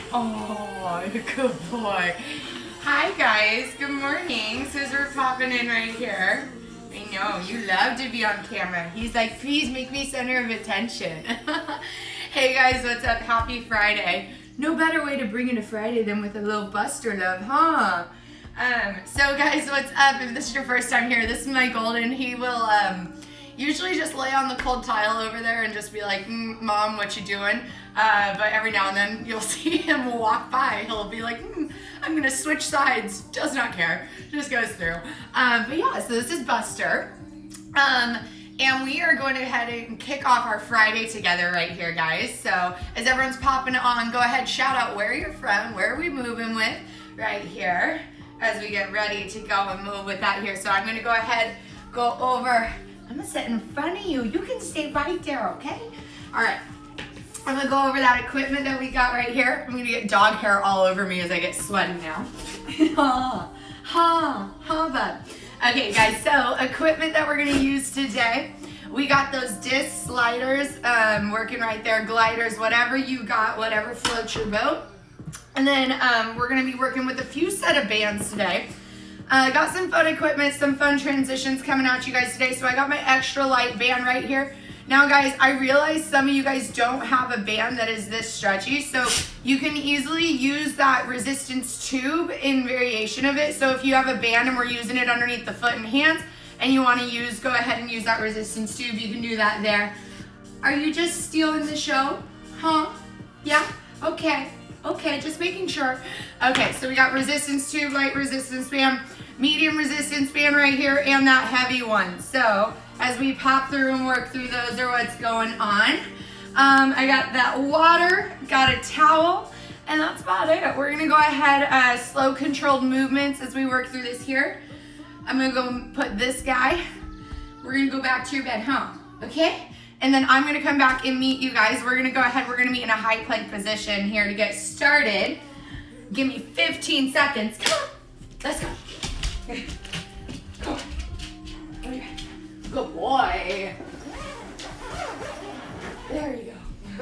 Oh, good boy. Hi guys, good morning. Scissor popping in right here. I know, you love to be on camera. He's like, please make me center of attention. Hey guys, what's up? Happy Friday. No better way to bring in a Friday than with a little Buster love, huh? So guys, what's up? If this is your first time here, this is my Golden. He will usually just lay on the cold tile over there and just be like, Mom, what you doing? But every now and then you'll see him walk by. He'll be like, I'm gonna switch sides. Does not care, just goes through. But yeah, so this is Buster. And we are going to head and kick off our Friday together right here, guys. So as everyone's popping on, go ahead, shout out where you're from, where are we moving with right here as we get ready to go and move with that here. So I'm gonna go ahead, go over, I'm gonna sit in front of you. You can stay right there, okay? All right, I'm gonna go over that equipment that we got right here. I'm gonna get dog hair all over me as I get sweaty now. Bud. Okay guys, so equipment that we're gonna use today, we got those disc sliders working right there, gliders, whatever you got, whatever floats your boat. And then we're gonna be working with a few set of bands today. Got some fun equipment, some fun transitions coming at you guys today. So I got my extra light band right here. Now guys, I realize some of you guys don't have a band that is this stretchy, so you can easily use that resistance tube in variation of it. So if you have a band and we're using it underneath the foot and hands, and you wanna go ahead and use that resistance tube, you can do that there. Are you just stealing the show? Huh? Yeah? Okay. Okay, just making sure. Okay, so we got resistance tube, light resistance band, medium resistance band right here, and that heavy one. So as we pop through and work through those are what's going on. I got that water, got a towel, and that's about it. We're gonna go ahead, slow controlled movements as we work through this here. I'm gonna go put this guy. We're gonna go back to your bed, huh? Okay? And then I'm gonna come back and meet you guys. We're gonna go ahead, we're gonna meet in a high plank position here to get started. Give me 15 seconds. Come on, let's go. Okay. Come on. Okay. Good boy. There you go.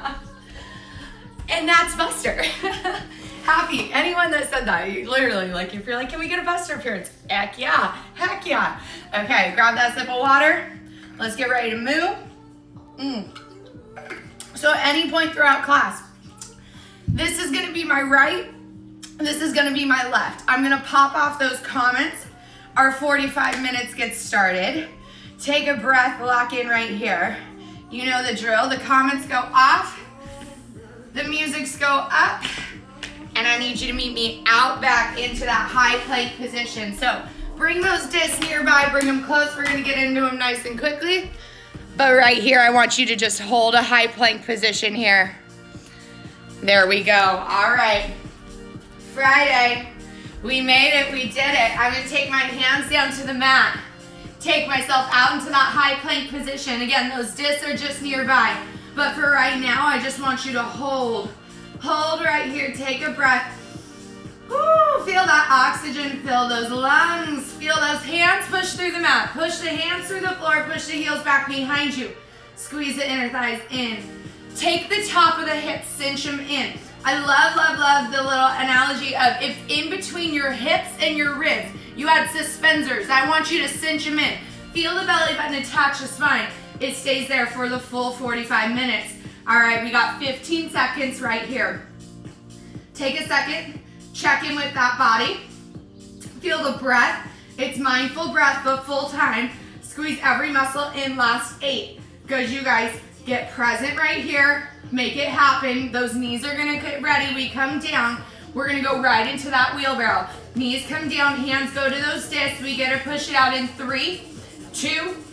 And that's Buster. Happy, anyone that said that, you literally, like, if you're like, can we get a Buster appearance? Heck yeah, heck yeah. Okay, grab that sip of water. Let's get ready to move. So at any point throughout class, this is gonna be my right, this is gonna be my left. I'm gonna pop off those comments. Our 45 minutes gets started. Take a breath, lock in right here. You know the drill, the comments go off, the musics go up, and I need you to meet me out back into that high plank position. So bring those discs nearby, bring them close. We're gonna get into them nice and quickly. But right here, I want you to just hold a high plank position here. There we go, all right. Friday, we made it, we did it. I'm gonna take my hands down to the mat. Take myself out into that high plank position. Again, those discs are just nearby. But for right now, I just want you to hold. Hold right here, take a breath. Woo, feel that oxygen fill those lungs. Feel those hands push through the mat. Push the hands through the floor, push the heels back behind you. Squeeze the inner thighs in. Take the top of the hips, cinch them in. I love, love, love the little analogy of if in between your hips and your ribs, you had suspensors. I want you to cinch them in. Feel the belly button attach the spine. It stays there for the full 45 minutes. All right, we got 15 seconds right here. Take a second, check in with that body. Feel the breath. It's mindful breath, but full time. Squeeze every muscle in, last 8. Good, you guys, get present right here. Make it happen. Those knees are gonna get ready. We come down. We're gonna go right into that wheelbarrow. Knees come down, hands go to those discs. We get to push it out in 3, 2,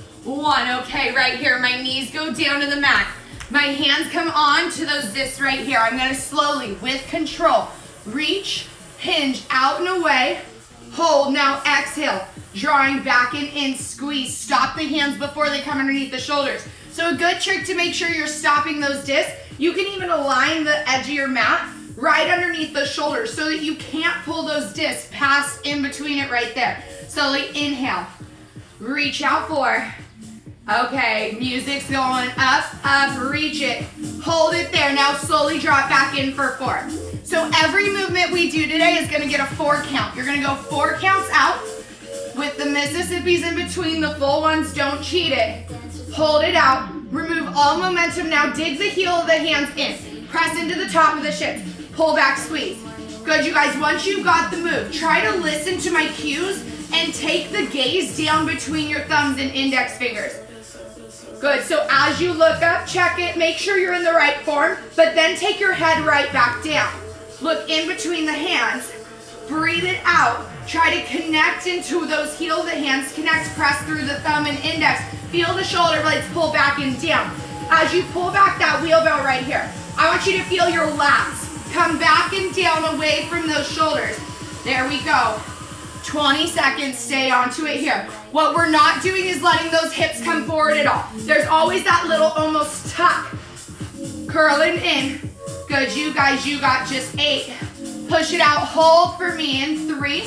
1. Okay, right here, my knees go down to the mat. My hands come on to those discs right here. I'm gonna slowly, with control, reach, hinge, out and away, hold, now exhale, drawing back and in, squeeze, stop the hands before they come underneath the shoulders. So a good trick to make sure you're stopping those discs, you can even align the edge of your mat right underneath the shoulders so that you can't pull those discs past in between it right there. Slowly inhale, reach out 4, Okay, music's going up, up, reach it. Hold it there. Now slowly drop back in for 4. So every movement we do today is gonna get a 4 count. You're gonna go 4 counts out with the Mississippis in between. The full ones, don't cheat it. Hold it out. Remove all momentum. Now dig the heel of the hands in. Press into the top of the shins. Pull back, squeeze. Good, you guys, once you've got the move, try to listen to my cues and take the gaze down between your thumbs and index fingers. Good, so as you look up, check it, make sure you're in the right form, but then take your head right back down. Look in between the hands, breathe it out. Try to connect into those heel of the hands, connect, press through the thumb and index. Feel the shoulder blades pull back and down. As you pull back that wheelbarrow right here, I want you to feel your lats come back and down away from those shoulders. There we go. 20 seconds, stay onto it here. What we're not doing is letting those hips come forward at all. There's always that little almost tuck. Curling in. Good, you guys, you got just 8. Push it out, hold for me in 3,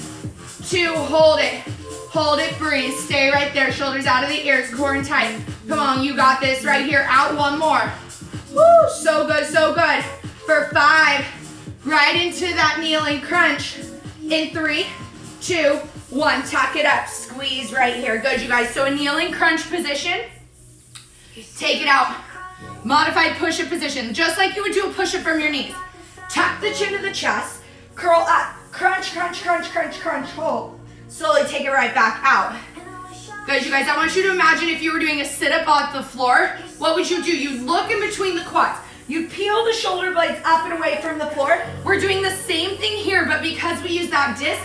2, hold it. Hold it, breathe, stay right there. Shoulders out of the ears, core and tight. Come on, you got this right here. Out, 1 more. Woo, so good, so good. For 5, right into that kneeling crunch. In 3, 2, 1, tuck it up, squeeze right here. Good, you guys, so a kneeling crunch position. Take it out, modified push-up position, just like you would do a push-up from your knees. Tuck the chin to the chest, curl up, crunch, crunch, crunch, crunch, crunch, hold. Slowly take it right back out. Good, you guys, I want you to imagine if you were doing a sit-up off the floor, what would you do? You'd look in between the quads. You peel the shoulder blades up and away from the floor. We're doing the same thing here, but because we use that disc,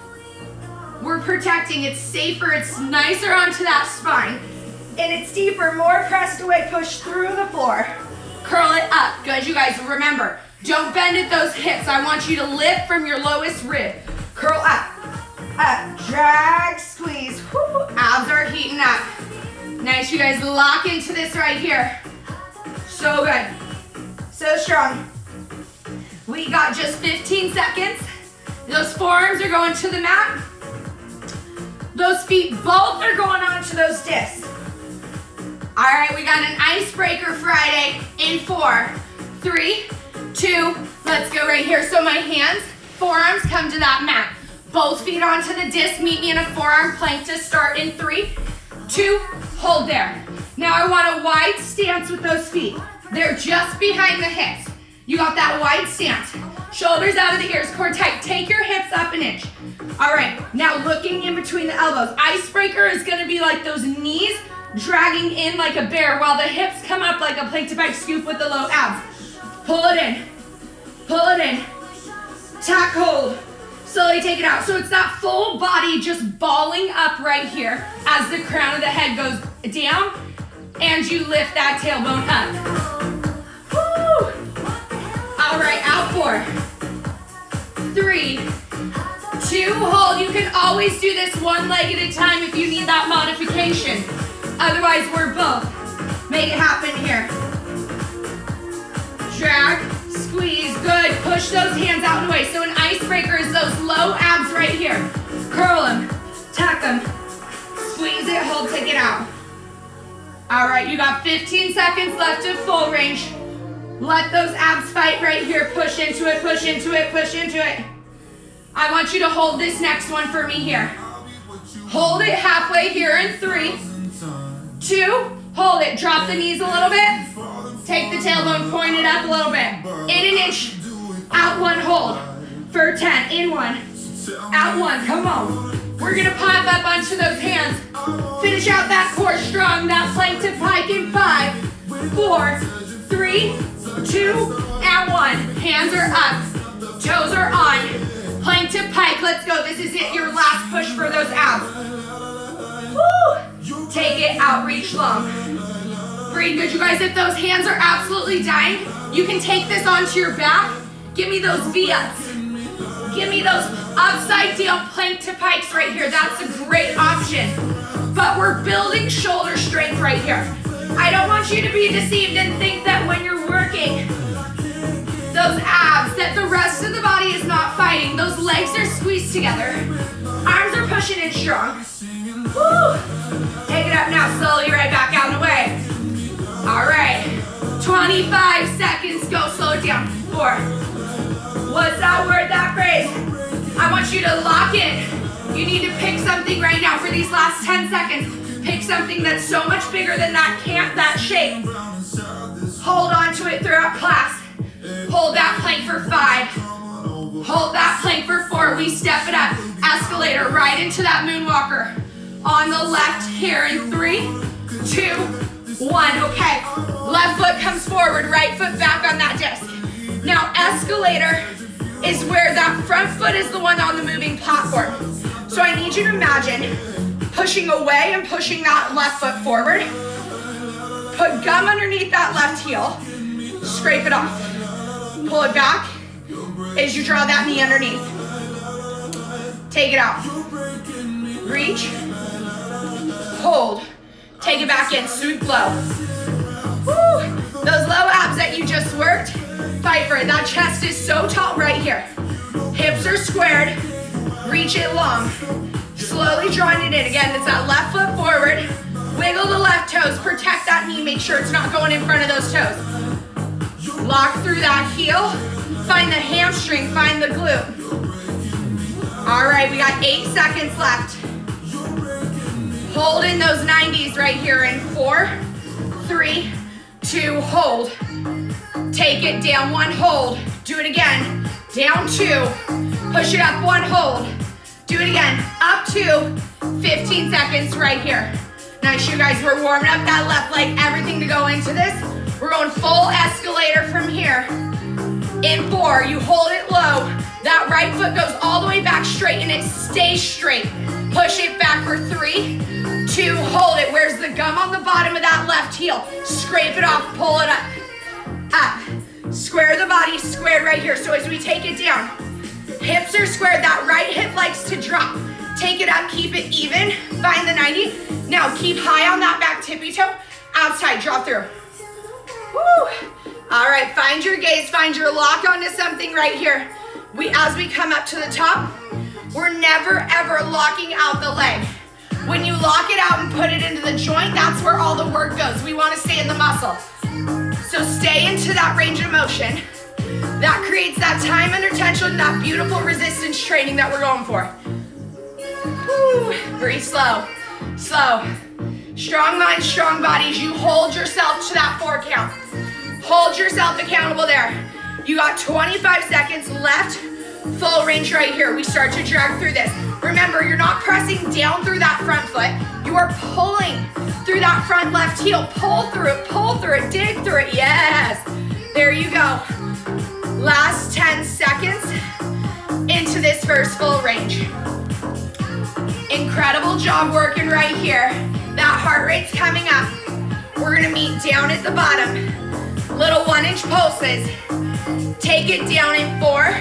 we're protecting. It's safer, it's nicer onto that spine. And it's deeper, more pressed away, push through the floor. Curl it up. Good, you guys, remember, don't bend at those hips. I want you to lift from your lowest rib. Curl up, up, drag, squeeze. Woo. Abs are heating up. Nice, you guys, lock into this right here. So good. So strong. We got just 15 seconds. Those forearms are going to the mat. Those feet both are going onto those discs. All right, we got an icebreaker Friday in 4, 3, 2, let's go right here. So my hands, forearms come to that mat. Both feet onto the disc, meet me in a forearm plank to start in 3, 2, hold there. Now I want a wide stance with those feet. They're just behind the hips. You got that wide stance. Shoulders out of the ears, core tight. Take your hips up an inch. All right, now looking in between the elbows. Icebreaker is gonna be like those knees dragging in like a bear while the hips come up like a plank to pike scoop with the low abs. Pull it in, pull it in. Tack hold, slowly take it out. So it's that full body just balling up right here as the crown of the head goes down and you lift that tailbone up. Woo! All right, out 4, 3, 2, hold. You can always do this one leg at a time if you need that modification. Otherwise, we're both. Make it happen here. Drag, squeeze, good. Push those hands out and away. So an icebreaker is those low abs right here. Curl them, tuck them, squeeze it, hold, take it out. All right, you got 15 seconds left of full range. Let those abs fight right here. Push into it, push into it, push into it. I want you to hold this next one for me here. Hold it halfway here in 3, 2, hold it. Drop the knees a little bit. Take the tailbone, point it up a little bit. In an inch, out 1, hold. For 10, in 1, out 1, come on. We're gonna pop up onto those hands. Finish out that core strong, that plank to pike in 5, 4, 3, 2, and 1. Hands are up, toes are on. Plank to pike, let's go. This is it, your last push for those abs. Woo! Take it out, reach long. Breathe good, you guys. If those hands are absolutely dying, you can take this onto your back. Give me those V-ups. Give me those upside down plank to pikes right here. That's a great option. But we're building shoulder strength right here. I don't want you to be deceived and think that when you're working those abs, that the rest of the body is not fighting. Those legs are squeezed together. Arms are pushing in strong. Woo! Take it it up now, slowly right back out of the way. All right, 25 seconds, go, slow it down. 4. What's that word, that phrase? I want you to lock in. You need to pick something right now for these last 10 seconds. Pick something that's so much bigger than that shape. Hold on to it throughout class. Hold that plank for 5. Hold that plank for 4. We step it up. Escalator right into that moonwalker. On the left here in 3, 2, 1. Okay, left foot comes forward, right foot back on that disc. Now escalator is where that front foot is the one on the moving platform. So I need you to imagine pushing away and pushing that left foot forward. Put gum underneath that left heel. Scrape it off. Pull it back as you draw that knee underneath. Take it out. Reach. Hold. Take it back in. Sweep low. Woo. Those low abs that you just worked, fight for it. That chest is so taut right here. Hips are squared. Reach it long. Slowly drawing it in. Again, it's that left foot forward. Wiggle the left toes. Protect that knee. Make sure it's not going in front of those toes. Lock through that heel. Find the hamstring. Find the glute. All right, we got 8 seconds left. Hold in those 90s right here in 4, 3, 2, hold. Take it down, 1, hold. Do it again. Down 2. Push it up, 1, hold. Do it again. Up 2. 15 seconds right here. Nice, you guys. We're warming up that left leg. Everything to go into this. We're going full escalator from here. In 4, you hold it low. That right foot goes all the way back straight and it stays straight. Push it back for 3, 2, hold it. Where's the gum on the bottom of that left heel? Scrape it off, pull it up. Up. Square the body, squared right here. So as we take it down, hips are squared. That right hip likes to drop. Take it up, keep it even. Find the 90. Now keep high on that back tippy toe. Outside, draw through. Woo. All right, find your gaze, find your lock onto something right here. As we come up to the top, we're never ever locking out the leg. When you lock it out and put it into the joint, that's where all the work goes. We want to stay in the muscle. So stay into that range of motion. That creates that time under tension, that beautiful resistance training that we're going for. Woo. Breathe slow, slow. Strong mind, strong bodies. You hold yourself to that 4 count. Hold yourself accountable there. You got 25 seconds left. Full range right here. We start to drag through this. Remember, you're not pressing down through that front foot. You are pulling through that front left heel. Pull through it, dig through it. Yes. There you go. Last 10 seconds into this first full range. Incredible job working right here. That heart rate's coming up. We're gonna meet down at the bottom. Little 1-inch pulses. Take it down in 4,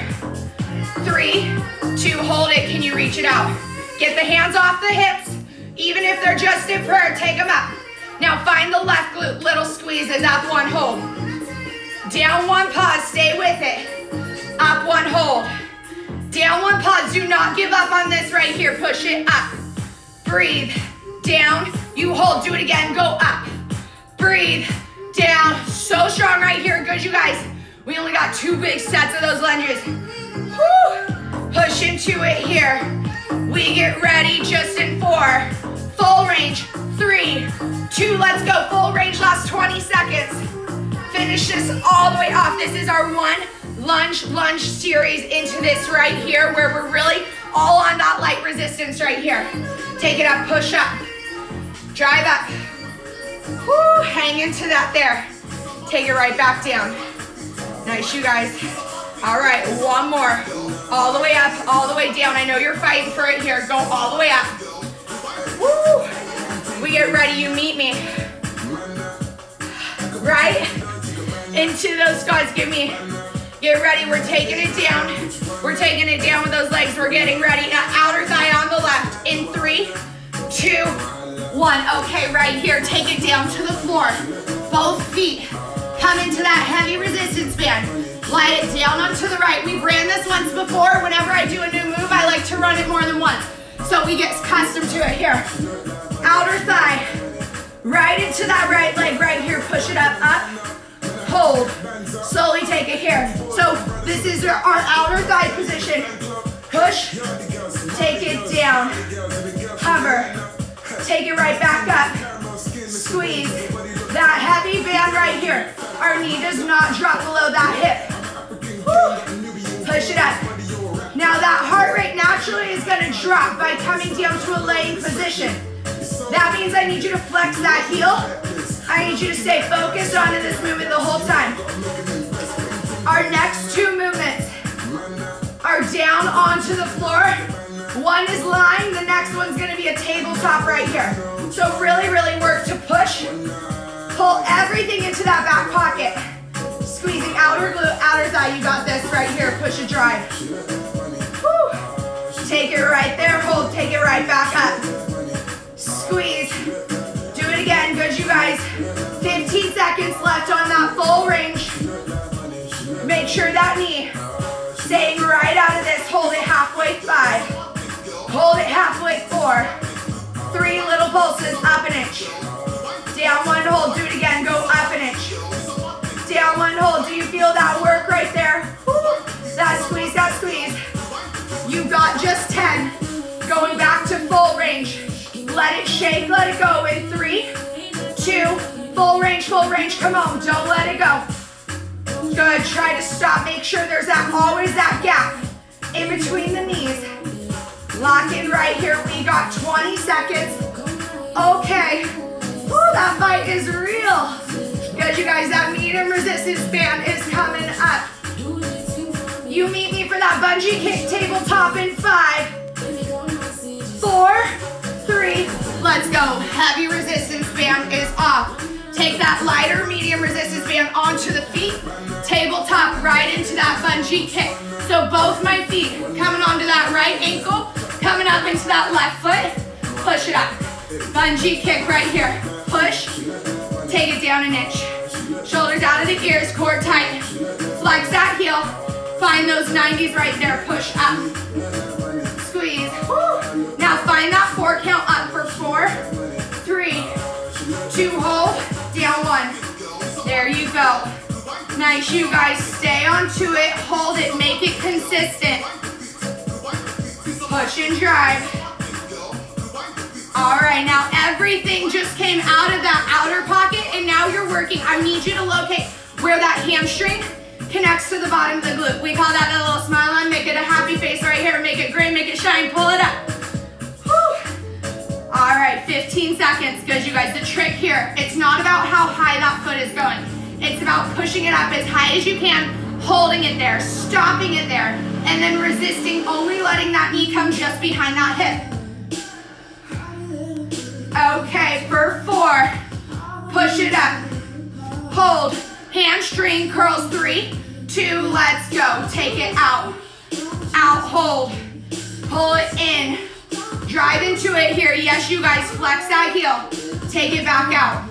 3, 2, hold it. Can you reach it out? Get the hands off the hips. Even if they're just in prayer, take them up. Now find the left glute, little squeezes, up 1, hold. Down 1, pause, stay with it. Up 1, hold. Down 1, pause, do not give up on this right here. Push it up. Breathe, down, you hold, do it again, go up. Breathe, down, so strong right here, good you guys. We only got 2 big sets of those lunges. Woo. Push into it here. We get ready just in 4. Full range, 3, 2, let's go. Full range, last 20 seconds. Finish this all the way off. This is our 1 lunge series into this right here where we're really all on that light resistance right here. Take it up, push up. Drive up. Woo, hang into that there. Take it right back down. Nice, you guys. All right, 1 more. All the way up, all the way down. I know you're fighting for it here. Go all the way up. Woo. We get ready, you meet me. Right into those squats. Get ready, we're taking it down. We're taking it down with those legs. We're getting ready. Outer thigh on the left. In 3, 2, 1. Okay, right here, take it down to the floor. Both feet come into that heavy resistance band. Slide it down onto the right. We've ran this once before. Whenever I do a new move, I like to run it more than once. So we get accustomed to it here. Outer thigh Right into that right leg right here. Push it up, up, hold. Slowly take it here. So this is our outer thigh position. Push, take it down, hover, take it right back up, squeeze. That heavy band right here. Our knee does not drop below that hip. Woo. Push it up. Now that heart rate naturally is gonna drop by coming down to a laying position. That means I need you to flex that heel. I need you to stay focused onto this movement the whole time. Our next two movements are down onto the floor. One is lying, the next one's gonna be a tabletop right here. So really, really work to push. Pull everything into that back pocket. Squeezing outer glute, outer thigh. You got this right here. Push and drive. Woo. Take it right there. Hold. Take it right back up. Squeeze. Do it again. Good, you guys. 15 seconds left on that full range. Make sure that knee staying right out of this. Hold it halfway. 5. Hold it halfway. 4. 3 little pulses. Up an inch. Down 1, hold. Do it again. Go up an inch. Down 1, hold. Do you feel that work right there? Woo. That squeeze, that squeeze. You got just 10. Going back to full range. Let it shake, let it go in 3, 2, full range, full range. Come on, don't let it go. Good, try to stop. Make sure there's always that gap in between the knees. Lock in right here. We got 20 seconds. Okay. Ooh, that fight is real. Good, you guys, that medium resistance band is coming up. You meet me for that bungee kick tabletop in 5, 4, 3, let's go. Heavy resistance band is off. Take that lighter medium resistance band onto the feet. Tabletop right into that bungee kick. So both my feet coming onto that right ankle, coming up into that left foot. Push it up. Bungee kick right here. Push, take it down an inch. Shoulders out of the ears, core tight. Flex that heel. Find those 90s right there. Push up. Squeeze. Woo. Now find that 4 count up for 4, 3, 2, hold. Down 1. There you go. Nice, you guys. Stay onto it. Hold it. Make it consistent. Push and drive. All right, now everything just came out of that outer pocket, and now you're working. I need you to locate where that hamstring connects to the bottom of the glute. We call that a little smile line. Make it a happy face right here. Make it gray, make it shine. Pull it up. Whew. All right, 15 seconds. Good, you guys. The trick here, it's not about how high that foot is going. It's about pushing it up as high as you can, holding it there, stopping it there, and then resisting, only letting that knee come just behind that hip. Okay, for 4, push it up, hold, hamstring curls. 3, 2, let's go. Take it out, out, hold, pull it in, drive into it here. Yes, you guys, flex that heel, take it back out.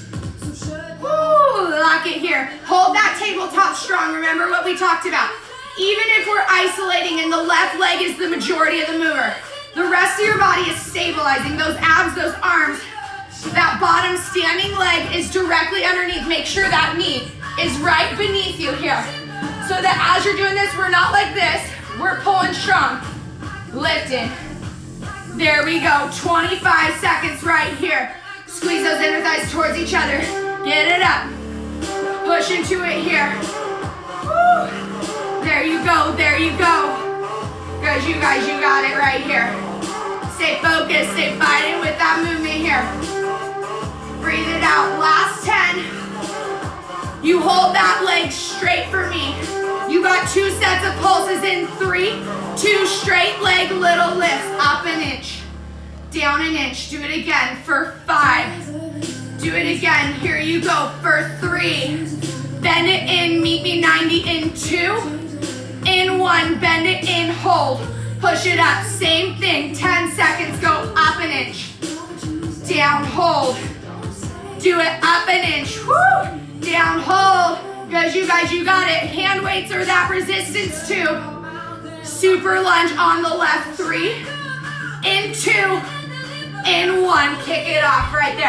Woo, lock it here. Hold that tabletop strong. Remember what we talked about. Even if we're isolating and the left leg is the majority of the mover, the rest of your body is stabilizing. Those abs, those arms, that bottom standing leg is directly underneath. Make sure that knee is right beneath you here. So that as you're doing this, we're not like this. We're pulling strong. Lifting. There we go. 25 seconds right here. Squeeze those inner thighs towards each other. Get it up. Push into it here. Woo. There you go. There you go. Good, you guys, you got it right here. Stay focused, stay fighting with that movement here. Breathe it out. Last 10. You hold that leg straight for me. You got 2 sets of pulses in 3, 2 straight leg little lifts. Up an inch, down an inch. Do it again for 5. Do it again. Here you go for 3. Bend it in, meet me 90 in 2. In 1, bend it in, hold. Push it up, same thing. 10 seconds, go up an inch. Down, hold. Do it up an inch. Woo! Down, hold. Good, you guys, you got it. Hand weights are that resistance too. Super lunge on the left. 3, in 2, in 1. Kick it off right there.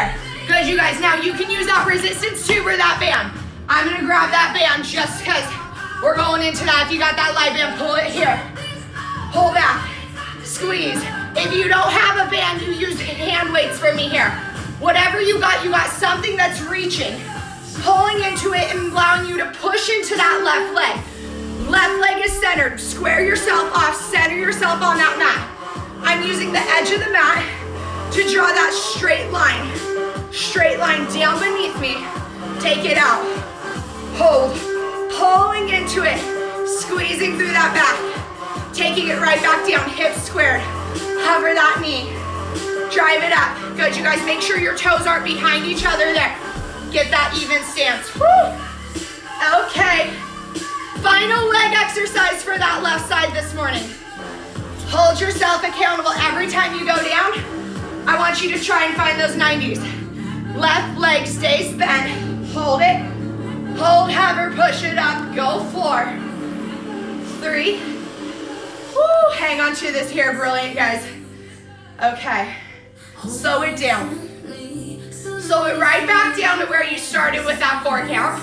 Good, you guys. Now you can use that resistance tube or that band. I'm gonna grab that band just because we're going into that. If you got that light band, pull it here. Pull back, squeeze. If you don't have a band, you use hand weights for me here. Whatever you got something that's reaching, pulling into it and allowing you to push into that left leg. Left leg is centered. Square yourself off, center yourself on that mat. I'm using the edge of the mat to draw that straight line down beneath me. Take it out. Hold, pulling into it, squeezing through that back. Taking it right back down, hips squared. Hover that knee. Drive it up. Good, you guys, make sure your toes aren't behind each other there. Get that even stance. Woo. Okay. Final leg exercise for that left side this morning. Hold yourself accountable every time you go down. I want you to try and find those 90s. Left leg stays bent. Hold it. Hold, hover, push it up. Go 4, 3. Woo, hang on to this here, brilliant guys. Okay, slow it down. Slow it right back down to where you started with that 4 count.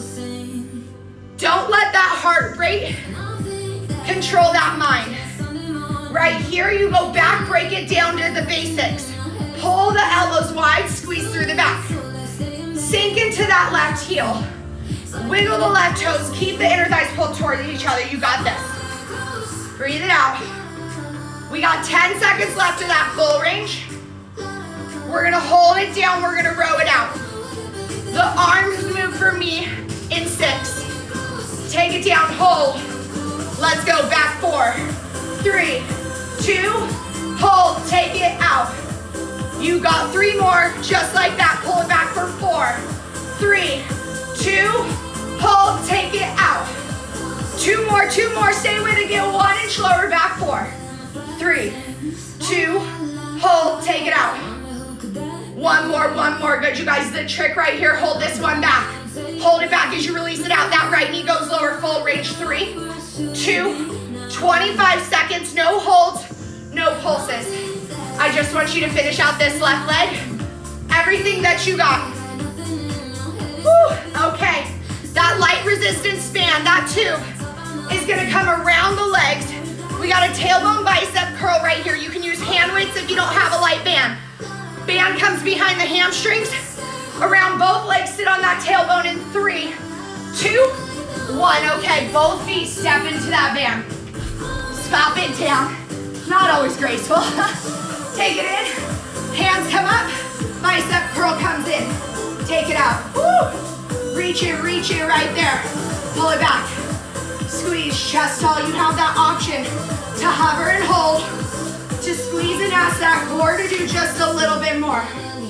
Don't let that heart rate control that mind. Right here, you go back, break it down to the basics. Pull the elbows wide, squeeze through the back. Sink into that left heel. Wiggle the left toes, keep the inner thighs pulled towards each other. You got this. Breathe it out. We got 10 seconds left of that full range. We're gonna hold it down, we're gonna row it out. The arms move for me in 6. Take it down, hold. Let's go, back 4, 3, 2, hold, take it out. You got 3 more, just like that. Pull it back for 4, 3, 2, hold, take it out. 2 more, stay with it, get 1 inch lower, back 4, 3, 2, hold, take it out. 1 more, good, you guys, the trick right here, hold this one back. Hold it back as you release it out, that right knee goes lower, full range, 3, 2, 25 seconds, no holds, no pulses. I just want you to finish out this left leg, everything that you got. Whew, okay, that light resistance band, that tube, is gonna come around the legs. We got a tailbone bicep curl right here. You can use hand weights if you don't have a light band. Band comes behind the hamstrings, around both legs, sit on that tailbone in 3, 2, 1. Okay, both feet step into that band. Swap it down. Not always graceful. Take it in, hands come up, bicep curl comes in. Take it out. Woo. Reach it right there. Pull it back. Squeeze, chest tall. You have that option to hover and hold, to squeeze and ask that core to do just a little bit more.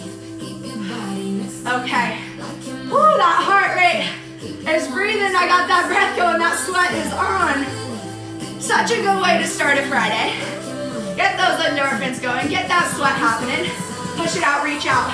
Okay. Woo, that heart rate is breathing. I got that breath going. That sweat is on. Such a good way to start a Friday. Get those endorphins going. Get that sweat happening. Push it out, reach out.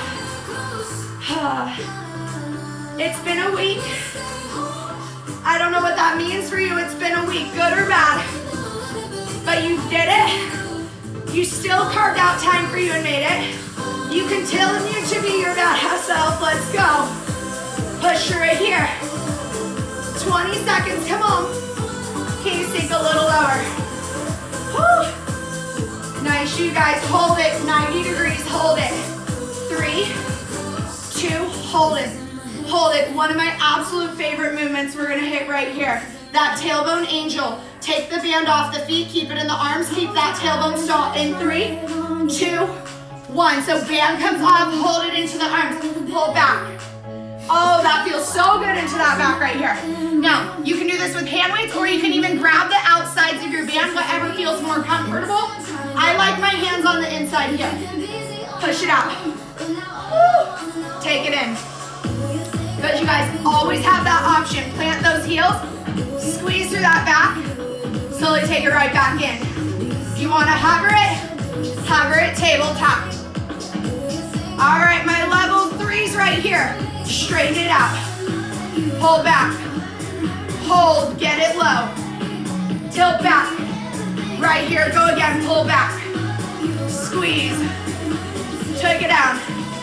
It's been a week. I don't know what that means for you. It's been a week, good or bad. But you did it. You still carved out time for you and made it. You continue to be your badass self. Let's go. Push through it here. 20 seconds, come on. Can you sink a little lower? Whew. Nice, you guys, hold it. 90 degrees, hold it. 3, 2, hold it. Hold it. One of my absolute favorite movements we're gonna hit right here. That tailbone angel. Take the band off the feet, keep it in the arms, keep that tailbone stall in 3, 2, 1. So band comes off, hold it into the arms, pull back. Oh, that feels so good into that back right here. Now, you can do this with hand weights, or you can even grab the outsides of your band, whatever feels more comfortable. I like my hands on the inside here. Push it out. Woo. Take it in. But you guys always have that option. Plant those heels, squeeze through that back, slowly take it right back in. If you want to hover it, tabletop. All right, my level 3s right here. Straighten it out. Pull back. Hold, get it low. Tilt back. Right here, go again, pull back. Squeeze. Take it down.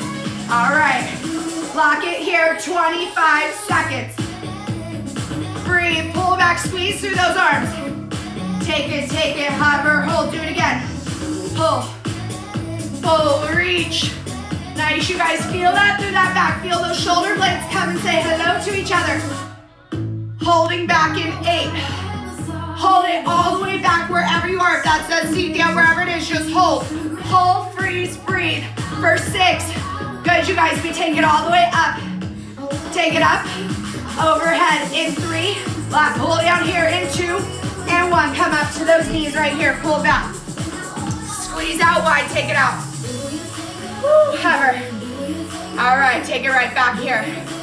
All right, lock it here, 25 seconds. Breathe, pull back, squeeze through those arms. Take it, hover, hold, do it again. Pull, reach. Nice, you guys feel that through that back. Feel those shoulder blades come and say hello to each other. Holding back in 8. Hold it all the way back wherever you are. If that's that seat down, wherever it is, just hold. Hold, freeze, breathe. For 6. Good, you guys, we take it all the way up. Take it up, overhead in 3. Pull down here in 2 and 1. Come up to those knees right here, pull back. Squeeze out wide, take it out. Woo, hover. All right, take it right back here.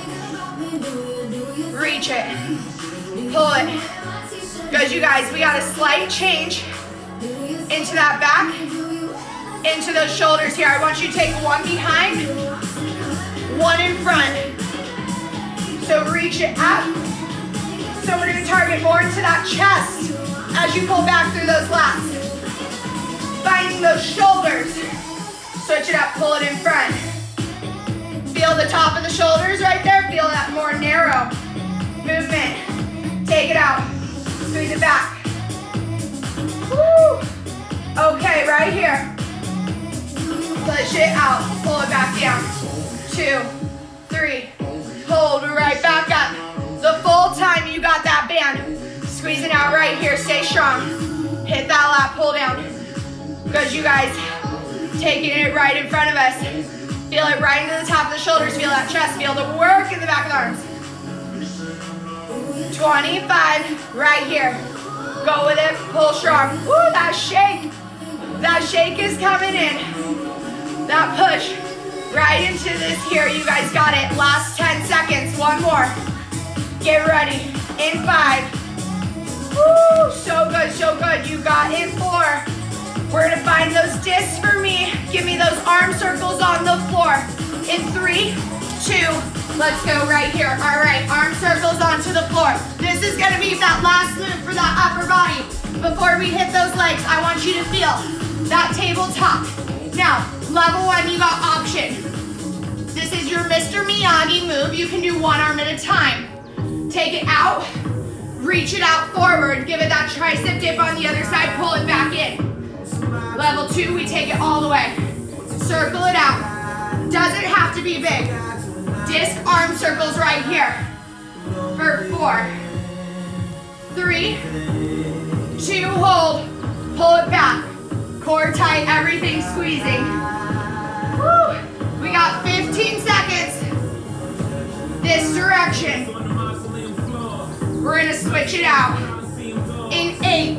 Reach it, pull it. Good, you guys, we got a slight change into that back, into those shoulders here. I want you to take one behind, one in front. So reach it up. So we're gonna target more into that chest as you pull back through those lats. Finding those shoulders. Switch it up, pull it in front. Feel the top of the shoulders right there. Feel that more narrow movement. Take it out, squeeze it back. Woo. Okay, right here. Push it out, pull it back down. 2, 3, hold right back up. The full time you got that band. Squeezing out right here, stay strong. Hit that lat, pull down. Good, you guys. Taking it right in front of us. Feel it right into the top of the shoulders. Feel that chest, feel the work in the back of the arms. 25, right here. Go with it, pull strong. Woo, that shake. That shake is coming in. That push right into this here. You guys got it. Last 10 seconds, one more. Get ready, in 5. Woo, so good, so good. You got in 4. We're gonna find those discs for me. Give me those arm circles on the floor. In 3, 2, let's go right here. All right, arm circles onto the floor. This is gonna be that last move for that upper body. Before we hit those legs, I want you to feel that tabletop. Now, level 1, you got option. This is your Mr. Miyagi move. You can do one arm at a time. Take it out, reach it out forward, give it that tricep dip on the other side, pull it back in. Level 2, we take it all the way. Circle it out. Doesn't have to be big. Disc arm circles right here. For 4, 3, 2, hold. Pull it back. Core tight, everything squeezing. Woo. We got 15 seconds. This direction. We're gonna switch it out. In 8.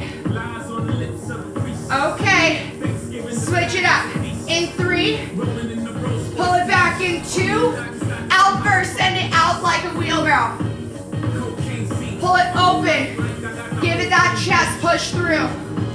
Okay. Switch it up. In 3. Pull it back in 2. Out first, send it out like a wheelbarrow. Pull it open. Give it that chest push through.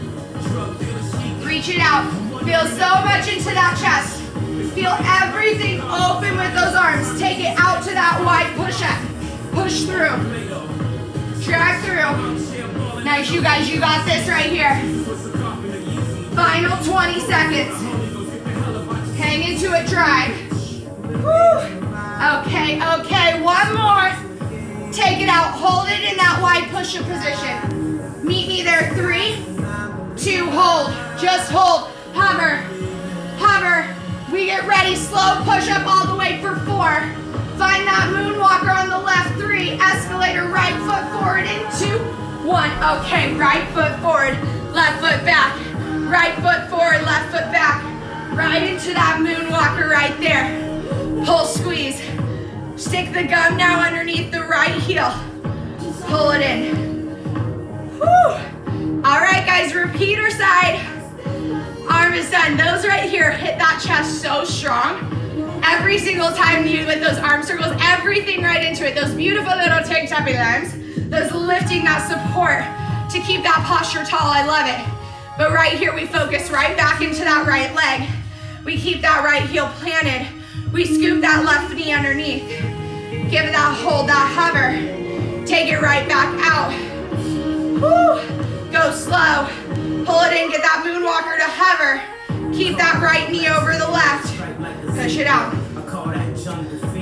Reach it out. Feel so much into that chest. Feel everything open with those arms. Take it out to that wide push-up. Push through. Drag through. Nice, you guys, you got this right here. Final 20 seconds. Hang into it, drag. Woo. Okay, okay, one more. Take it out, hold it in that wide push-up position. Meet me there, 3, 2, hold. Just hold, hover, hover. We get ready, slow push-up all the way for 4. Find that moonwalker on the left, 3. Escalator, right foot forward in 2, 1. Okay, right foot forward, left foot back. Right foot forward, left foot back. Right into that moonwalker right there. Pull, squeeze. Stick the gum now underneath the right heel. Pull it in. Whew. All right, guys, repeater side. Arm is done. Those right here hit that chest so strong. Every single time you with those arm circles, everything right into it. Those beautiful little tank toppy lines. Those lifting that support to keep that posture tall. I love it. But right here, we focus right back into that right leg. We keep that right heel planted. We scoop that left knee underneath. Give it that hold, that hover. Take it right back out. Woo. Go slow. Pull it in, get that moonwalker to hover. Keep that right knee over the left. Push it out.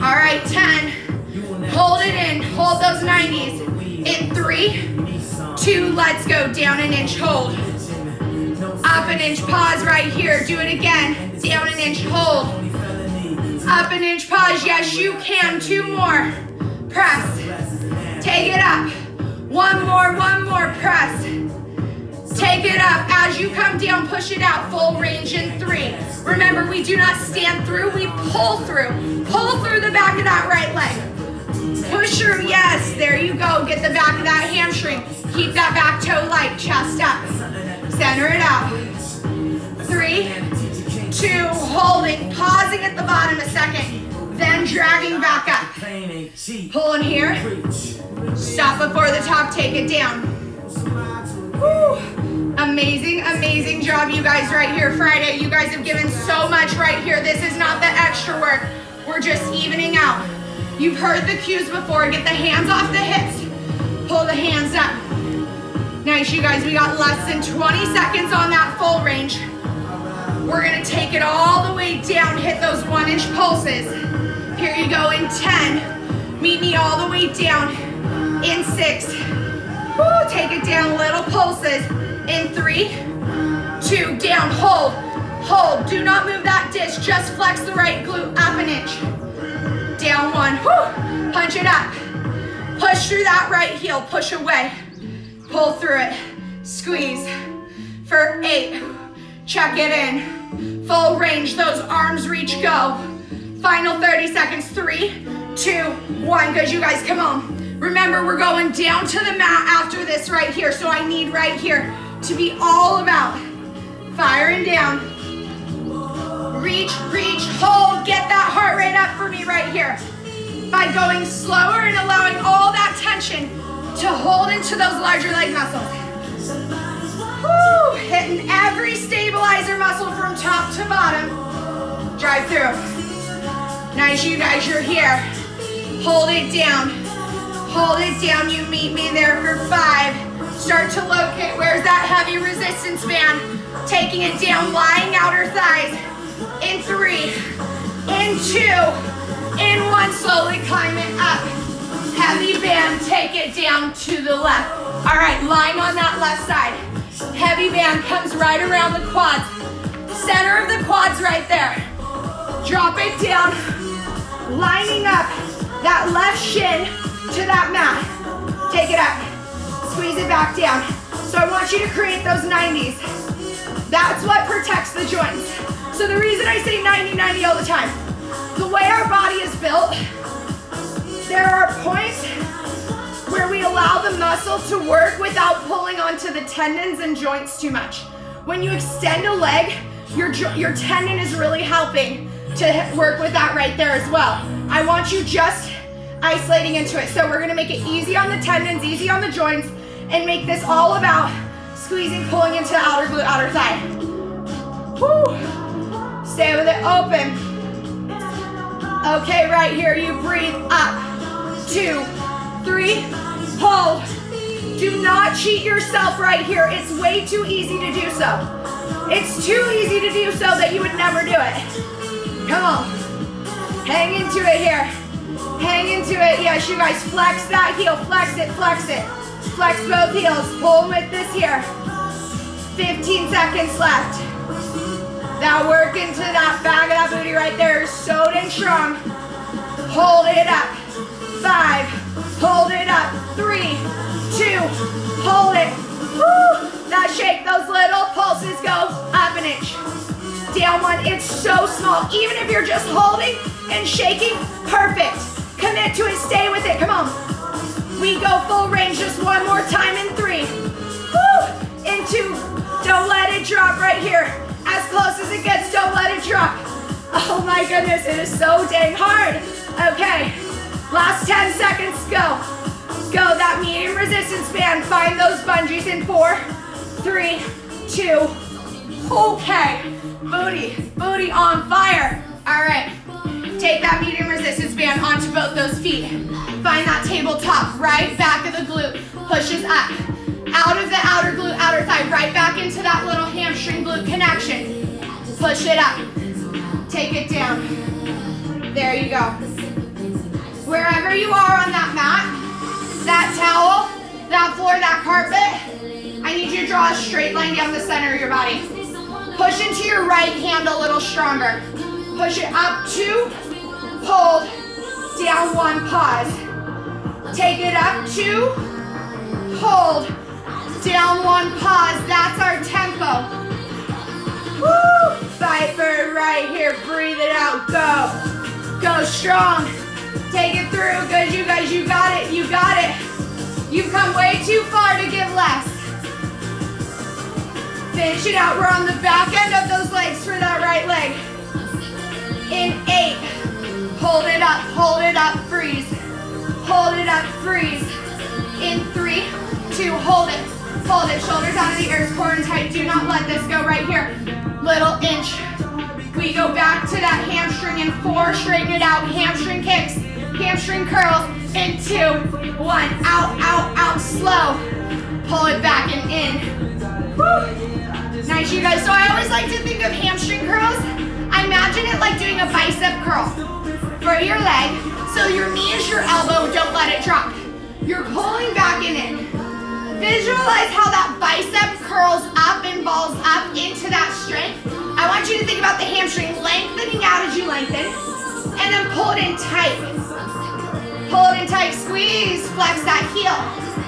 All right, 10. Hold it in, hold those 90s. In 3, 2, let's go. Down an inch, hold. Up an inch, pause right here. Do it again. Down an inch, hold. Up an inch, pause. Yes, you can. 2 more. Press. Take it up. One more, press. Take it up. As you come down, push it out. Full range in 3. Remember, we do not stand through, we pull through. Pull through the back of that right leg. Push through, yes, there you go. Get the back of that hamstring. Keep that back toe light, chest up. Center it out. 3, 2, holding, pausing at the bottom a second. Then dragging back up. Pulling here. Stop before the top, take it down. Woo. Amazing, amazing job, you guys, right here. Friday, you guys have given so much right here. This is not the extra work. We're just evening out. You've heard the cues before. Get the hands off the hips. Pull the hands up. Nice, you guys. We got less than 20 seconds on that full range. We're going to take it all the way down. Hit those 1-inch pulses. Here you go in 10. Meet me all the way down. In 6. Woo, take it down. Little pulses. In 3, 2, down, hold, hold. Do not move that disc, just flex the right glute up an inch. Down 1, whoo, punch it up. Push through that right heel, push away. Pull through it, squeeze. For 8, check it in. Full range, those arms reach, go. Final 30 seconds, 3, 2, 1, good, you guys, come on. Remember, we're going down to the mat after this right here, so I need right here to be all about firing down. Reach, reach, hold, get that heart rate up for me right here. By going slower and allowing all that tension to hold into those larger leg muscles. Woo, hitting every stabilizer muscle from top to bottom. Drive through. Nice, you guys, you're here. Hold it down. Hold it down, you meet me there for 5. Start to locate, where's that heavy resistance band? Taking it down, lying outer thighs. In 3, in 2, in 1, slowly climb it up. Heavy band, take it down to the left. All right, lying on that left side. Heavy band comes right around the quads. Center of the quads right there. Drop it down, lining up that left shin to that mat. Take it up. Squeeze it back down. So I want you to create those 90s. That's what protects the joints. So the reason I say 90-90 all the time, the way our body is built, there are points where we allow the muscle to work without pulling onto the tendons and joints too much. When you extend a leg, your tendon is really helping to work with that right there as well. I want you just isolating into it. So we're gonna make it easy on the tendons, easy on the joints, and make this all about squeezing, pulling into the outer glute, outer thigh. Woo. Stay with it open. Okay, right here, you breathe up. 2, 3, hold. Do not cheat yourself right here. It's way too easy to do so. It's too easy to do so that you would never do it. Come on. Hang into it here. Hang into it. Yes, you guys, flex that heel. Flex it, flex it. Flex both heels. Pull with this here. 15 seconds left. That work into that back of that booty right there is so dang strong. Hold it up. 5. Hold it up. 3, 2. Hold it. Woo! That shake. Those little pulses go up an inch. Down 1. It's so small. Even if you're just holding and shaking, perfect. Commit to it. Stay with it. Come on. We go full range just one more time in 3. Woo! In 2. Don't let it drop right here. As close as it gets, don't let it drop. Oh my goodness, it is so dang hard. Okay, last 10 seconds, go. Go, that medium resistance band. Find those bungees in 4, 3, 2. Okay, booty on fire. All right, take that medium resistance band onto both those feet. Find that tabletop, right back of the glute, pushes up. Out of the outer glute, outer thigh, right back into that little hamstring glute connection. Push it up. Take it down. There you go. Wherever you are on that mat, that towel, that floor, that carpet, I need you to draw a straight line down the center of your body. Push into your right hand a little stronger. Push it up, 2, hold, down, 1, pause. Take it up, 2, hold, down, 1, pause. That's our tempo. Woo! Fight for it right here. Breathe it out. Go. Go strong. Take it through. Good, you guys. You got it. You got it. You've come way too far to give less. Finish it out. We're on the back end of those legs for that right leg. In 8. Hold it up. Hold it up. Freeze. Hold it up. Freeze. In 3, 2. Hold it. Hold it. Shoulders out of the earth. Core and tight. Do not let this go right here. Little inch. We go back to that hamstring in 4. Straighten it out. Hamstring kicks. Hamstring curls. In 2, 1. Out, out, out. Slow. Pull it back and in. Woo. Nice, you guys. So I always like to think of hamstring curls. I imagine it like doing a bicep curl for your leg. So your knee is your elbow. Don't let it drop. You're pulling back and in. Visualize how that bicep curls up and balls up into that strength. I want you to think about the hamstring lengthening out as you lengthen, and then pull it in tight. Pull it in tight, squeeze, flex that heel.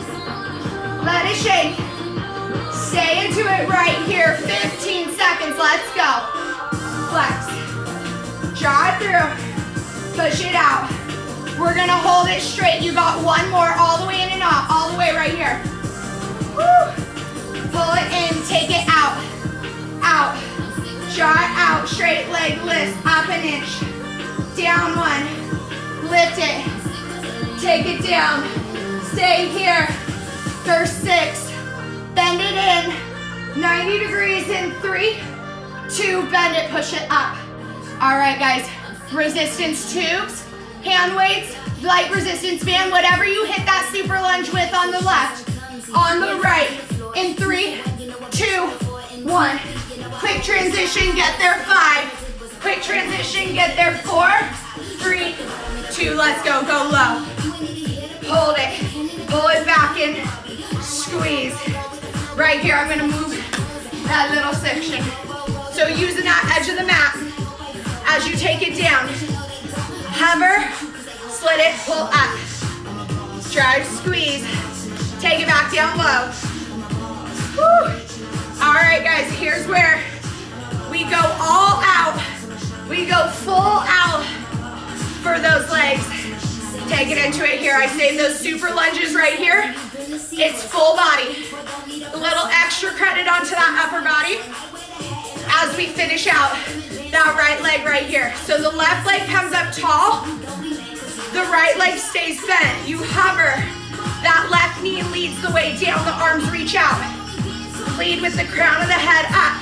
Let it shake. Stay into it right here, 15 seconds, let's go. Flex, draw it through, push it out. We're gonna hold it straight. You got 1 more, all the way in and out, all the way right here. Woo. Pull it in, take it out, out, draw it out, straight leg lift, up an inch, down 1, lift it, take it down, stay here for 6, bend it in, 90 degrees in 3, 2, bend it, push it up. All right, guys, resistance tubes, hand weights, light resistance band, whatever you hit that super lunge with on the left. On the right, in 3, 2, 1. Quick transition, get there, 5. Quick transition, get there, 4, 3, 2, let's go, go low. Hold it, pull it back in, squeeze. Right here, I'm gonna move that little section. So using that edge of the mat, as you take it down, hover, slit it, pull up, drive, squeeze. Take it back down low. Woo. All right, guys, here's where we go all out. We go full out for those legs. Take it into it here. I save those super lunges right here. It's full body. A little extra credit onto that upper body as we finish out that right leg right here. So the left leg comes up tall. The right leg stays bent. You hover. That left knee leads the way down, the arms reach out. Lead with the crown of the head up.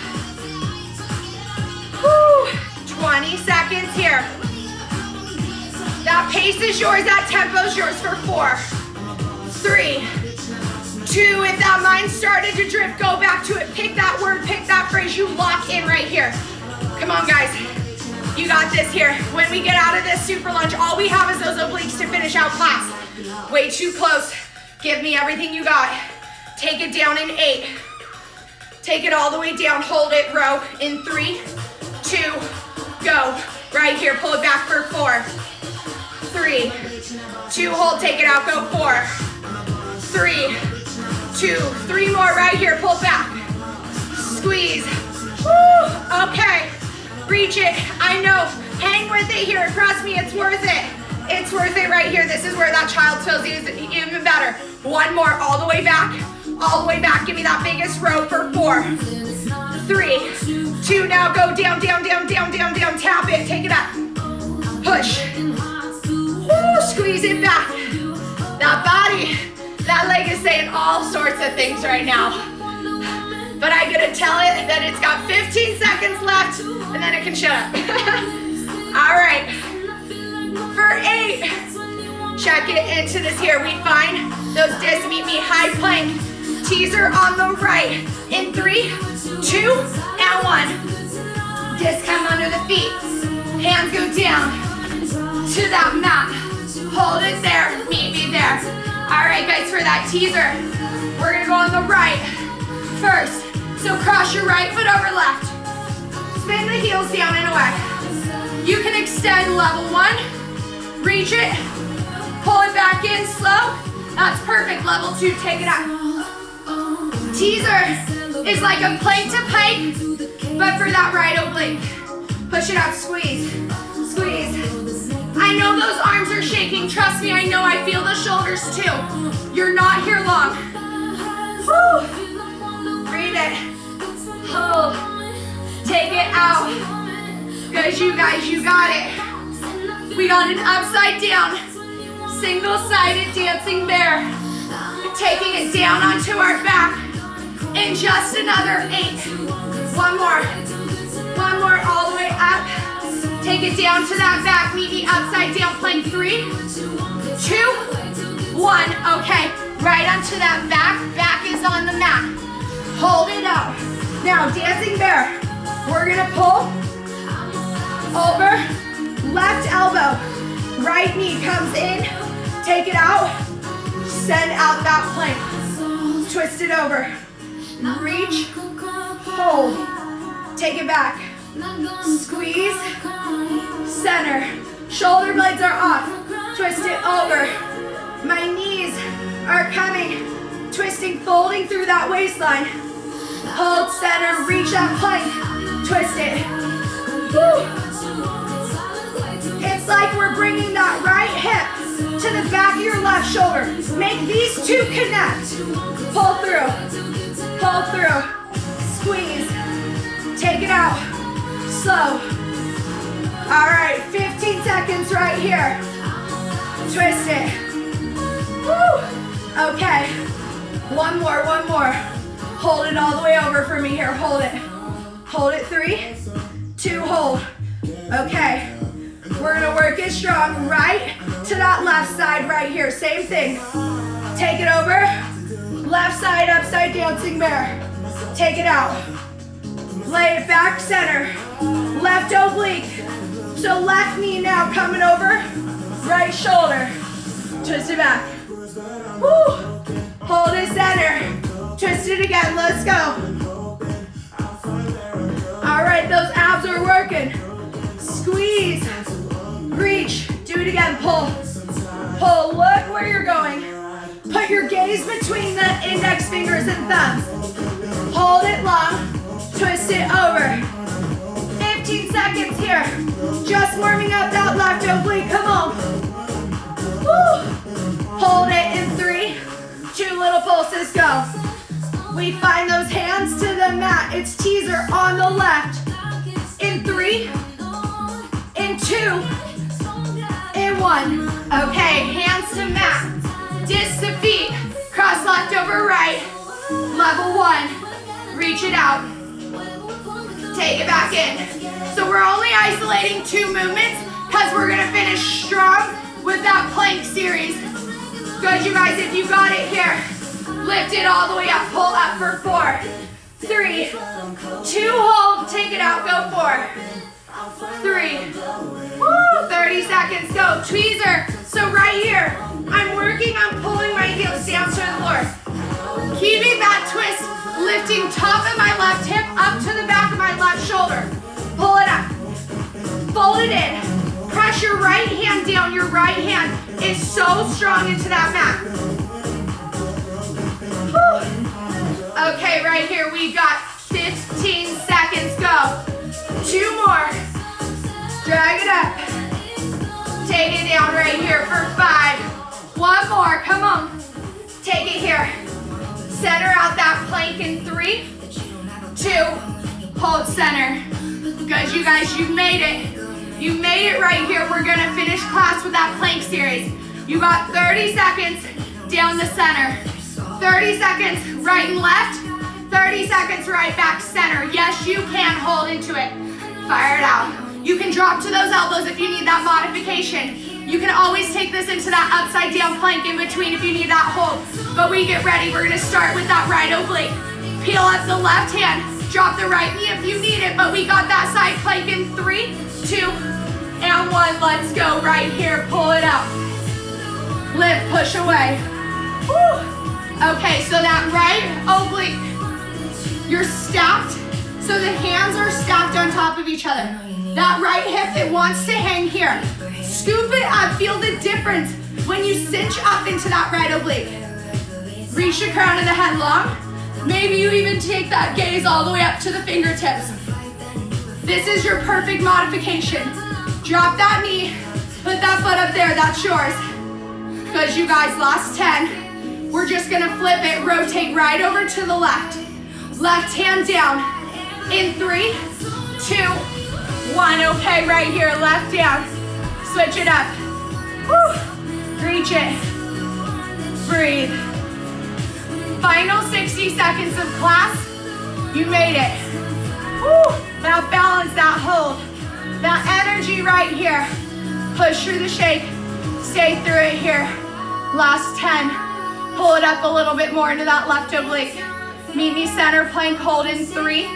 Woo. 20 seconds here. That pace is yours, that tempo is yours for 4, 3, 2. If that mind started to drift, go back to it. Pick that word, pick that phrase, you lock in right here. Come on, guys. You got this here. When we get out of this super lunge, all we have is those obliques to finish out class. Way too close. Give me everything you got. Take it down in 8. Take it all the way down. Hold it, row in 3, 2, go. Right here, pull it back for 4, 3, 2, hold, take it out, go 4, 3, 2, 3 more right here, pull back. Squeeze. Woo, okay. Reach it. I know. Hang with it here. Trust me, it's worth it. It's worth it right here. This is where that child feels even better. 1 more, all the way back. All the way back. Give me that biggest row for 4, 3, 2. Now go down, down, down, down, down, down. Tap it. Take it up. Push. Woo, squeeze it back. That body, that leg is saying all sorts of things right now. But I gotta tell it that it's got 15 seconds left and then it can shut up. All right, for 8, check it into this here. We find those discs, meet me, high plank, teaser on the right. In 3, 2, and 1. Discs come under the feet. Hands go down to that mat. Hold it there, meet me there. All right, guys, for that teaser, we're gonna go on the right first. So cross your right foot over left. Spin the heels down and away. You can extend level 1, reach it, pull it back in slow. That's perfect. Level 2, take it out. Teaser is like a plank to pike, but for that right oblique. Push it up, squeeze, squeeze. I know those arms are shaking. Trust me, I know. I feel the shoulders too. You're not here long. Woo. Breathe it. Hold. Take it out. Good, you guys, you got it. We got an upside down, single-sided dancing bear. Taking it down onto our back in just another 8. One more. One more all the way up. Take it down to that back. Meet me upside down plank. 3, 2, 1. Okay, right onto that back. Back is on the mat. Hold it up. Now, dancing bear. We're gonna pull over. Left elbow. Right knee comes in. Take it out. Send out that plank. Twist it over. Reach. Hold. Take it back. Squeeze. Center. Shoulder blades are off. Twist it over. My knees are coming. Twisting, folding through that waistline. Hold center. Reach that plank. Twist it. Woo. It's like we're bringing that right hip to the back of your left shoulder. Make these two connect. Pull through. Pull through. Squeeze. Take it out. Slow. All right, 15 seconds right here. Twist it. Woo. Okay. One more, one more. Hold it all the way over for me here. Hold it. Hold it. 3, 2, hold. Okay. We're gonna work it strong right to that left side right here. Same thing. Take it over. Left side, upside dancing bear. Take it out. Lay it back center. Left oblique. So left knee now coming over. Right shoulder. Twist it back. Woo. Hold it center. Twist it again. Let's go. All right, those abs are working. Squeeze. Reach. Do it again. Pull. Pull. Look where you're going. Put your gaze between the index fingers and thumbs. Hold it long. Twist it over. 15 seconds here. Just warming up that left oblique. Come on. Woo. Hold it in 3, 2 little pulses. Go. We find those hands to the mat. It's teaser on the left. In 3, in 2, in 1. Okay, hands to mat. Disc to feet. Cross left over right. Level 1. Reach it out. Take it back in. So we're only isolating 2 movements because we're going to finish strong with that plank series. Good, you guys, if you got it here. Lift it all the way up. Pull up for 4, 3, 2, hold. Take it out. Go 4, 3. Woo, 30 seconds. Go. Tweezer. So right here, I'm working on pulling my heels down to the floor. Keeping that twist, lifting top of my left hip up to the back of my left shoulder. Pull it up. Fold it in. Press your right hand down. Your right hand is so strong into that mat. Whew. Okay, right here we got 15 seconds. Go. 2 more. Drag it up. Take it down right here for 5. 1 more. Come on. Take it here. Center out that plank in 3, 2. Hold center. Good, you guys, you made it. You made it right here. We're gonna finish class with that plank series. You got 30 seconds down the center. 30 seconds right and left. 30 seconds right back center. Yes, you can hold into it. Fire it out. You can drop to those elbows if you need that modification. You can always take this into that upside down plank in between if you need that hold. But we get ready. We're gonna start with that right oblique. Peel up the left hand. Drop the right knee if you need it. But we got that side plank in 3, 2, and 1. Let's go right here. Pull it out. lift, push away. Woo. Okay, so that right oblique, you're stacked, so the hands are stacked on top of each other. That right hip, it wants to hang here. Scoop it up, feel the difference when you cinch up into that right oblique. Reach the crown of the head long. Maybe you even take that gaze all the way up to the fingertips. This is your perfect modification. Drop that knee, put that foot up there, that's yours. Good, you guys, last 10. We're just gonna flip it, rotate right over to the left. Left hand down. In 3, 2, 1. Okay, right here, left down. Switch it up. Woo. Reach it. Breathe. Final 60 seconds of class. You made it. Woo. That balance, that hold, that energy right here. Push through the shake. Stay through it here. Last 10. Pull it up a little bit more into that left oblique. Meet me center plank hold in 3,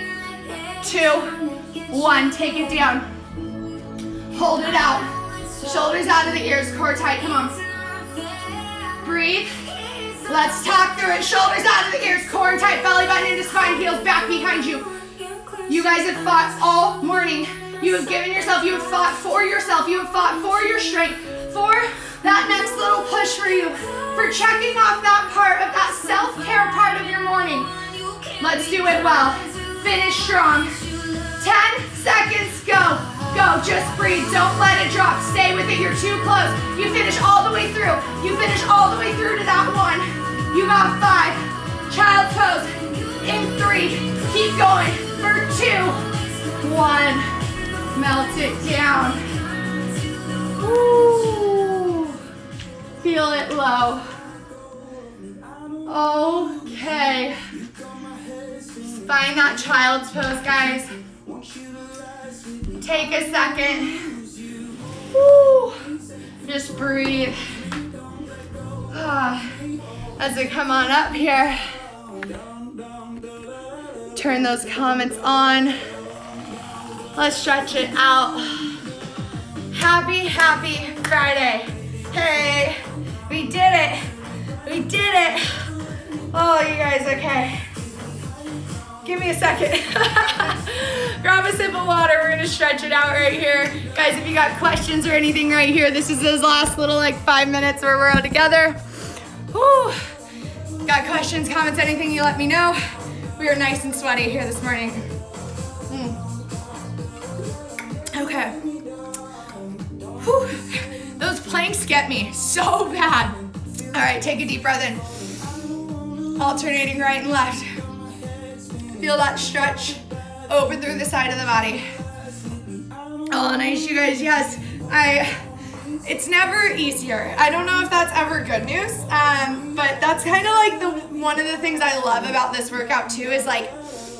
2, 1. Take it down. Hold it out. Shoulders out of the ears, core tight, come on. Breathe. Let's talk through it. Shoulders out of the ears, core tight, belly button into spine, heels back behind you. You guys have fought all morning. You have given yourself, you have fought for yourself, you have fought for your strength, for that next little push for you, for checking off that part of that self-care part of your morning. Let's do it well. Finish strong. 10 seconds, go. Go, just breathe, don't let it drop. Stay with it, you're too close. You finish all the way through. You finish all the way through to that 1. You got 5. Child's pose. In 3, keep going. For 2, 1. Melt it down. Woo. Feel it low. Okay. Find that child's pose, guys. Take a second. Woo. Just breathe. As we come on up here, turn those comments on. Let's stretch it out. Happy, happy Friday. Hey, we did it. We did it. Oh, you guys, okay. Give me a second. Grab a sip of water. We're gonna stretch it out right here. Guys, if you got questions or anything right here, this is those last little like 5 minutes where we're all together. Whew. Got questions, comments, anything, you let me know. We are nice and sweaty here this morning. Okay. Whew. Those planks get me so bad. All right, take a deep breath in. Alternating right and left. Feel that stretch open through the side of the body. Oh, nice, you guys. Yes, it's never easier. I don't know if that's ever good news, but that's kind of like one of the things I love about this workout too, is like,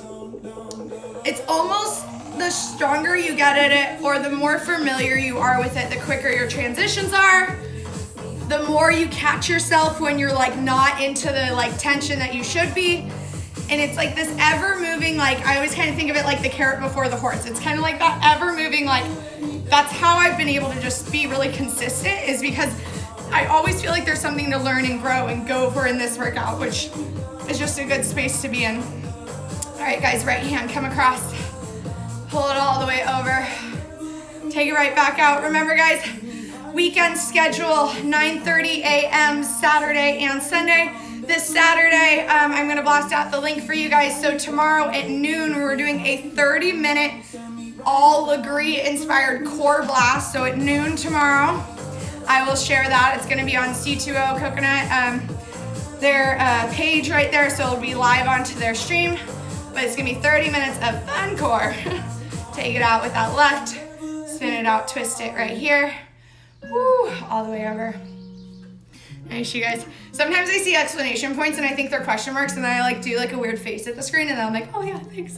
it's almost the stronger you get at it, or the more familiar you are with it, the quicker your transitions are, the more you catch yourself when you're like not into the like tension that you should be. And it's like this ever moving, like I always kind of think of it like the carrot before the horse. It's kind of like that ever moving, like that's how I've been able to just be really consistent, is because I always feel like there's something to learn and grow and go for in this workout, which is just a good space to be in. All right, guys, right hand come across, pull it all the way over, take it right back out. Remember, guys, weekend schedule, 9:30 a.m. Saturday and Sunday. This Saturday, I'm gonna blast out the link for you guys. So tomorrow at noon, we're doing a 30-minute all Lagree inspired core blast. So at noon tomorrow, I will share that. It's gonna be on C2O Coconut, their page right there. So it'll be live onto their stream, but it's gonna be 30 minutes of fun core. Take it out with that left, spin it out, twist it right here. Woo, all the way over. Nice, you guys. Sometimes I see exclamation points and I think they're question marks, and then I like do like a weird face at the screen, and then I'm like, oh yeah, thanks.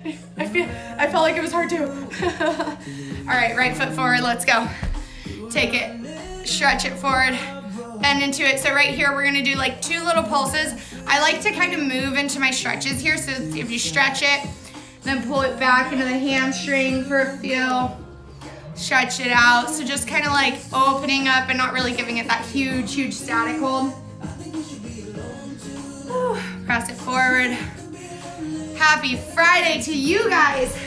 I felt like it was hard too. All right, right foot forward, let's go. Take it, stretch it forward, bend into it. So right here, we're gonna do like 2 little pulses. I like to kind of move into my stretches here. So if you stretch it, then pull it back into the hamstring for a feel. stretch it out. So just kind of like opening up and not really giving it that huge static hold. Whew. Press it forward. Happy Friday to you guys.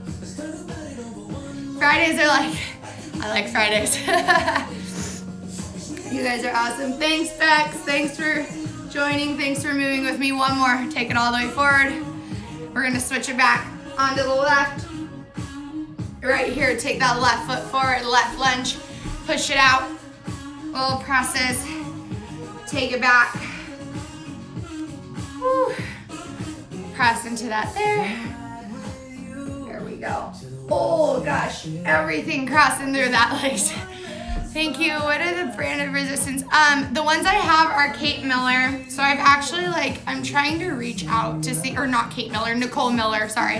Fridays are like, I like Fridays. You guys are awesome. Thanks, Bex. Thanks for joining. Thanks for moving with me. One more. Take it all the way forward. We're gonna switch it back onto the left. Right here, take that left foot forward, left lunge. Push it out. Little presses. Take it back. Whew. Press into that there. There we go. Oh gosh, everything crossing through that legs. Thank you. What are the brand of resistance? The ones I have are Kate Miller. So I've actually I'm trying to reach out to see, or not Kate Miller, Nicole Miller, sorry.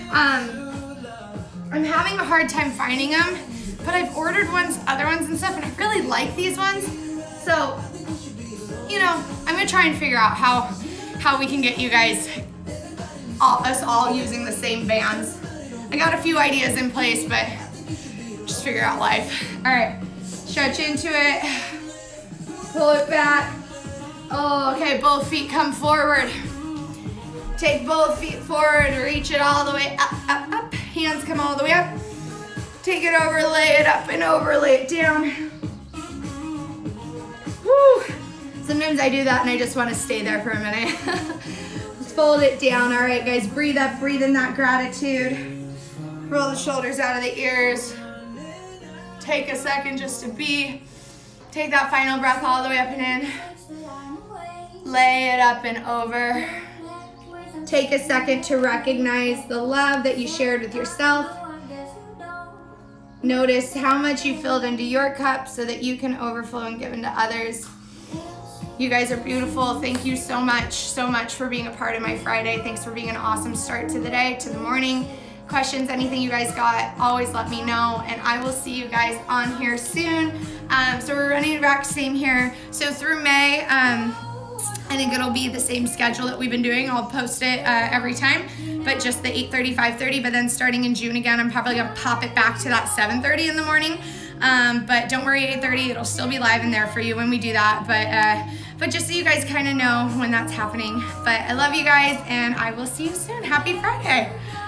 I'm having a hard time finding them, but I've ordered other ones and stuff, and I really like these ones. So, you know, I'm gonna try and figure out how we can get you guys, us all using the same bands. I got a few ideas in place, but just figure out life. All right, stretch into it, pull it back. Oh, okay, both feet come forward. Take both feet forward, reach it all the way up, up, up. Hands come all the way up. Take it over, lay it up and over, lay it down. Woo. Sometimes I do that and I just want to stay there for a minute. Just fold it down. All right, guys, breathe up, breathe in that gratitude. Roll the shoulders out of the ears. Take a second just to be. Take that final breath all the way up and in. Lay it up and over. Take a second to recognize the love that you shared with yourself. Notice how much you filled into your cup so that you can overflow and give into others. You guys are beautiful. Thank you so much for being a part of my Friday. Thanks for being an awesome start to the day, to the morning. Questions, anything you guys got, always let me know, and I will see you guys on here soon. So we're running it back same here. So through May, I think it'll be the same schedule that we've been doing. I'll post it every time, but just the 8:30, 5:30. But then starting in June again, I'm probably gonna pop it back to that 7:30 in the morning. But don't worry, 8:30, it'll still be live in there for you when we do that. But just so you guys kind of know when that's happening. But I love you guys, and I will see you soon. Happy Friday.